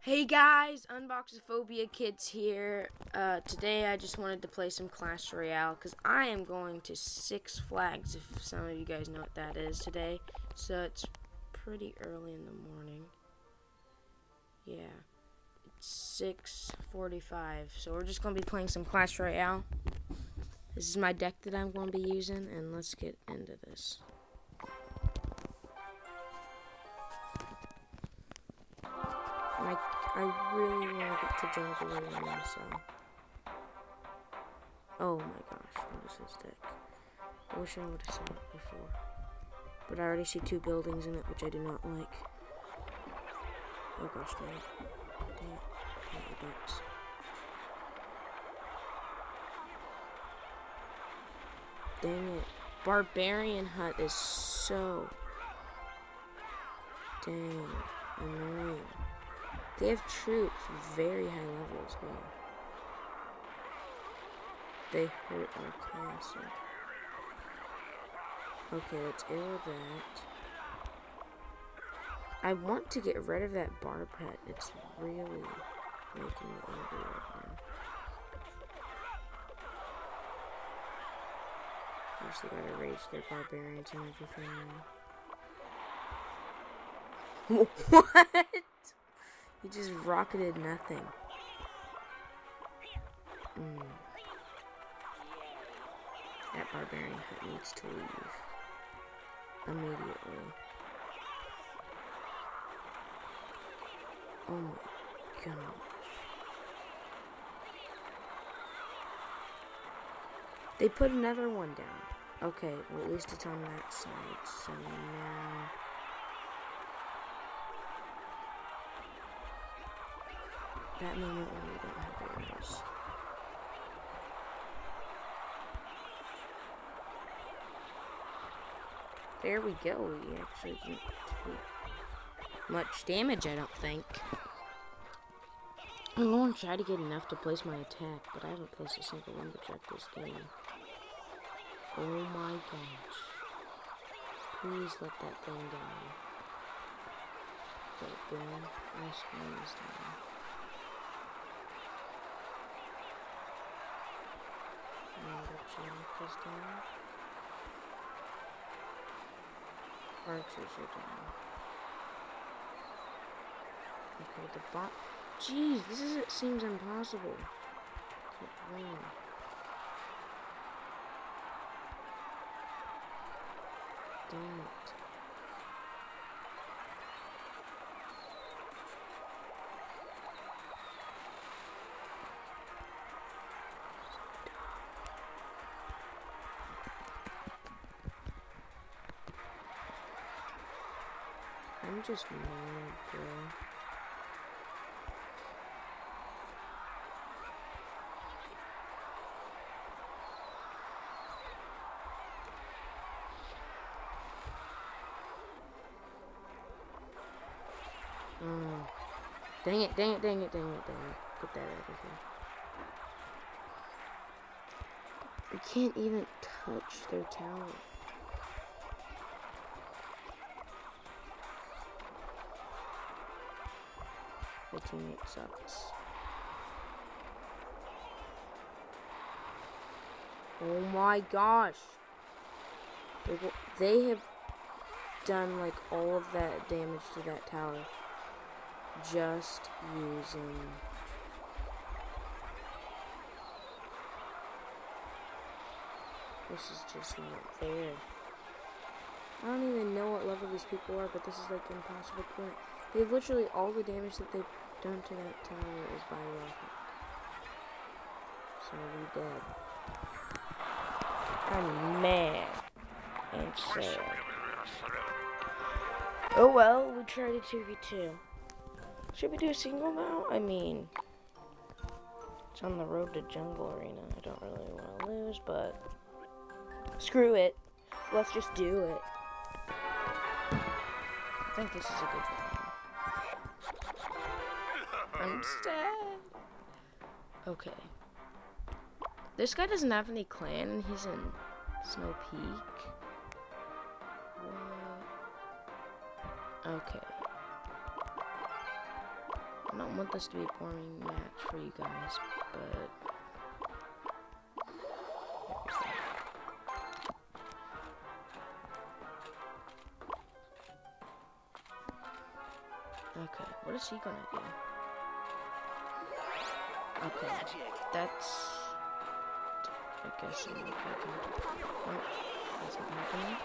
Hey guys, Unboxophobia Kids here. Today I just wanted to play some Clash Royale because I am going to Six Flags, if some of you guys know what that is today. So it's pretty early in the morning. Yeah, it's 6:45. So we're just going to be playing some Clash Royale. This is my deck that I'm going to be using, and let's get into this. I really want to get to jungle arena, so. Oh my gosh, what is this deck? I wish I would have saw it before. But I already see two buildings in it, which I do not like. Oh gosh, dang it. Dang it. Dang it, ducks. Dang it. Barbarian Hut is so dang annoying. They have troops very high level as well. They hurt our castle. Okay, let's arrow that. I want to get rid of that bar pet. It's really making me angry right now. Of course, they gotta rage their barbarians and everything now. What? He just rocketed nothing. That barbarian hut needs to leave immediately. Oh my gosh. They put another one down. Okay, well at least it's on that side. So now that moment when we don't have arrows. There we go. We actually didn't take much damage, I don't think. I'm going to try to get enough to place my attack, but I haven't placed a single lumberjack this game. Oh my gosh. Please let that thing die. Okay, boom. Ice cream is down. Lumberjack is down. Archers are down. Okay, the bot. Jeez, it seems impossible. Can't win. Dang it. I'm just mad, bro. Dang it, dang it, dang it, dang it, dang it. Get that out of here. We can't even touch their tower. My teammate sucks. Oh my gosh. They have done like all of that damage to that tower. Just using this is just not fair. I don't even know what level these people are, but this is like impossible to win. They have literally all the damage that they've done to that tower is by rocket. So we dead. I'm mad and sad. Oh well, we tried a 2v2. Should we do a single now? I mean, it's on the road to jungle arena. I don't really want to lose, but screw it. Let's just do it. I think this is a good one. I'm sad. Okay. This guy doesn't have any clan, and he's in Snow Peak. What? Okay. I don't want this to be a boring match for you guys, but okay, what is he gonna do? Okay, that's, I guess I'm okay. Nope, that's not happening.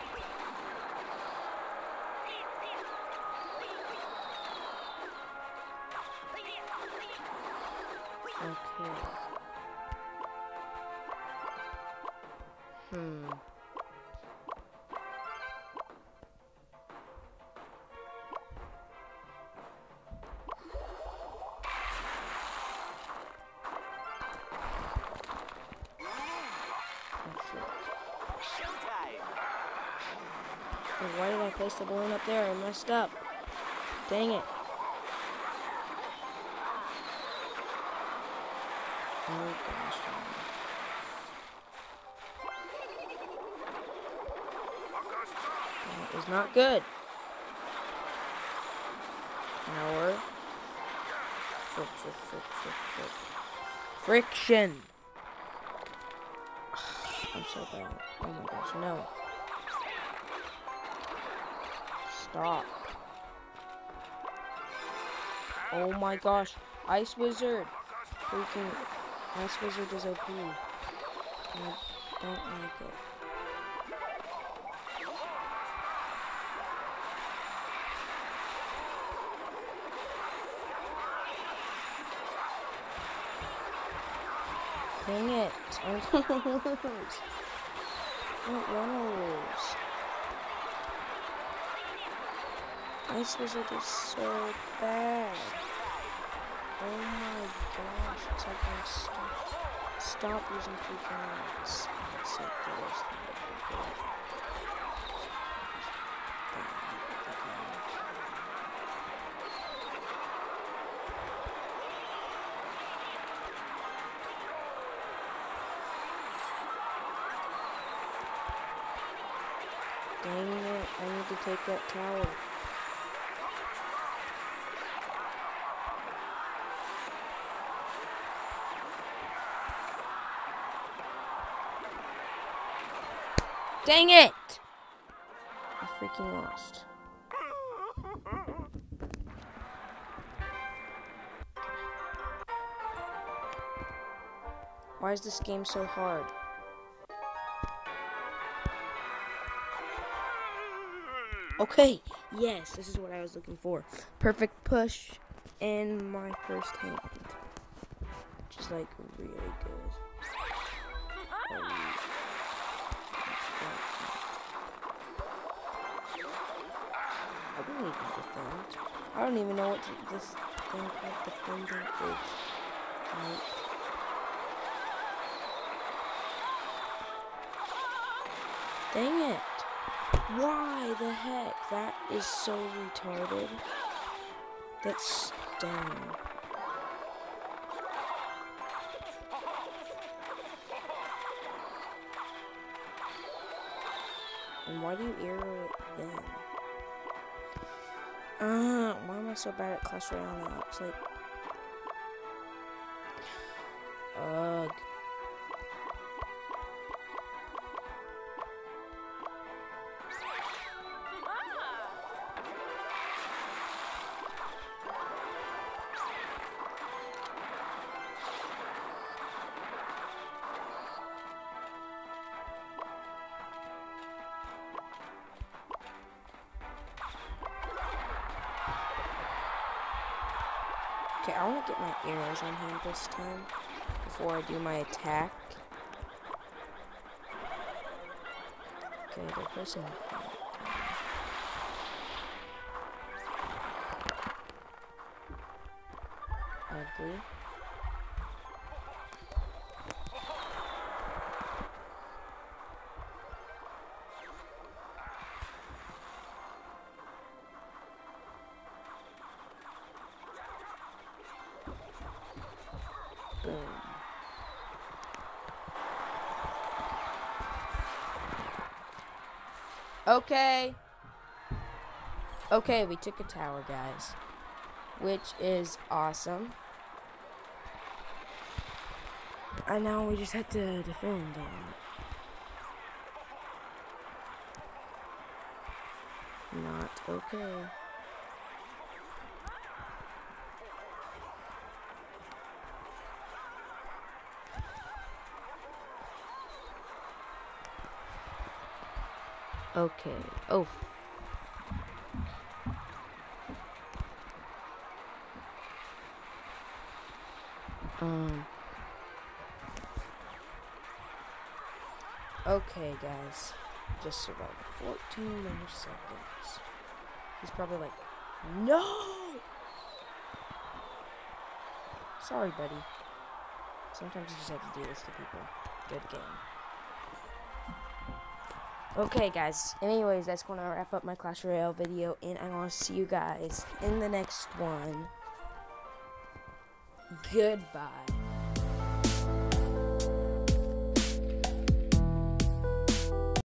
Okay. Why did I place the balloon up there? I messed up. Dang it. Oh gosh. That is not good. Power. Friction. I'm so bad. Oh my gosh, no. Stop. Oh my gosh. Ice Wizard. Freaking Ice Wizard is OP. And I don't like it. Dang it. I'm gonna lose. I don't wanna lose. Ice Wizard is so bad. Oh my gosh, it's like I'm stop using freaking ice. It's like the worst thing ever. Dang it, I need to take that tower. Dang it! I freaking lost. Why is this game so hard? Okay, yes, this is what I was looking for. Perfect push in my first hand. Which is like really good. I don't even defend. I don't even know what this thing called defending is. Right? Dang it. Why the heck? That is so retarded. That's dumb. And why do you arrow it then? Why am I so bad at Clash Royale now? It's like, ugh. Okay, I want to get my arrows on hand this time before I do my attack. Okay, they're placing ugly. Boom. Okay. Okay, we took a tower, guys. which is awesome. And now we just have to defend a lot. Not okay. Okay. Oh. Okay, guys. Just survived 14 more seconds. He's probably like, no! Sorry, buddy. Sometimes you just have to do this to people. Good game. Okay, guys. Anyways, that's going to wrap up my Clash Royale video, and I'm going to see you guys in the next one. Goodbye.